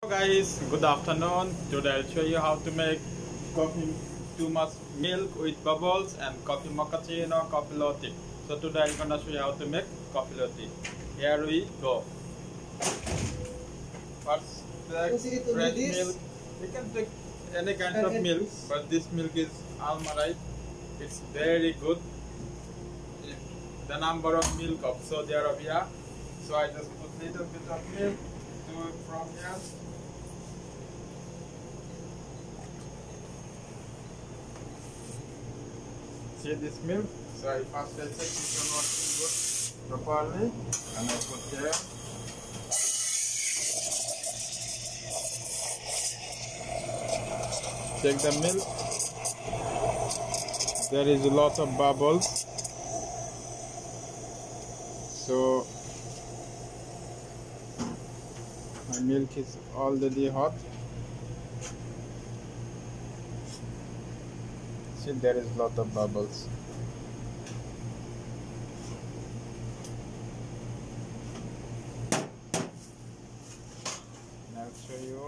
Hello guys, good afternoon. Today I'll show you how to make coffee too much milk with bubbles and coffee mochaccino, coffee latte. So today I'm gonna show you how to make coffee latte. Here we go. First, take fresh milk. You can take any kind of milk, but this milk is Almarai. It's very good. The number of milk of Saudi Arabia. So I just put little bit of milk from here. See this milk? So I first check this one working good properly, and I put here. Check the milk. There is a lot of bubbles. So my milk is already hot. See, there is lot of bubbles. And I'll show you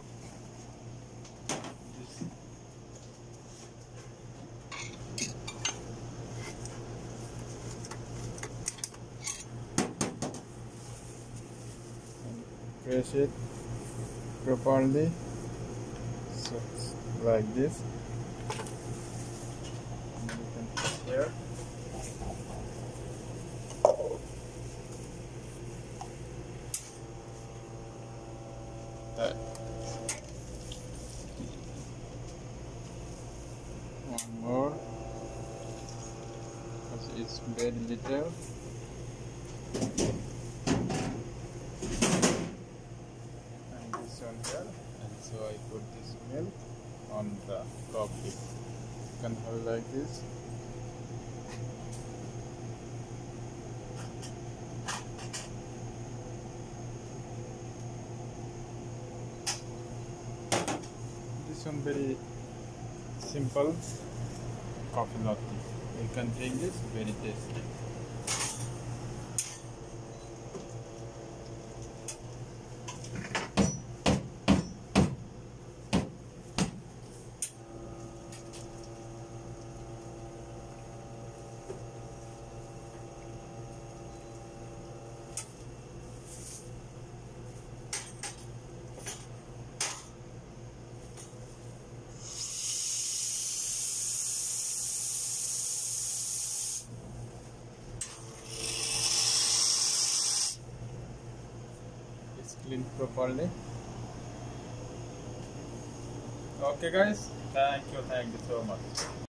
this. And press it properly, so it's like this. Here. One more, because it's very little. And this one here, and so I put this milk on the coffee. You can have it like this. This one very simple coffee latte. You can drink this, very tasty. Clean properly. Okay guys, thank you so much.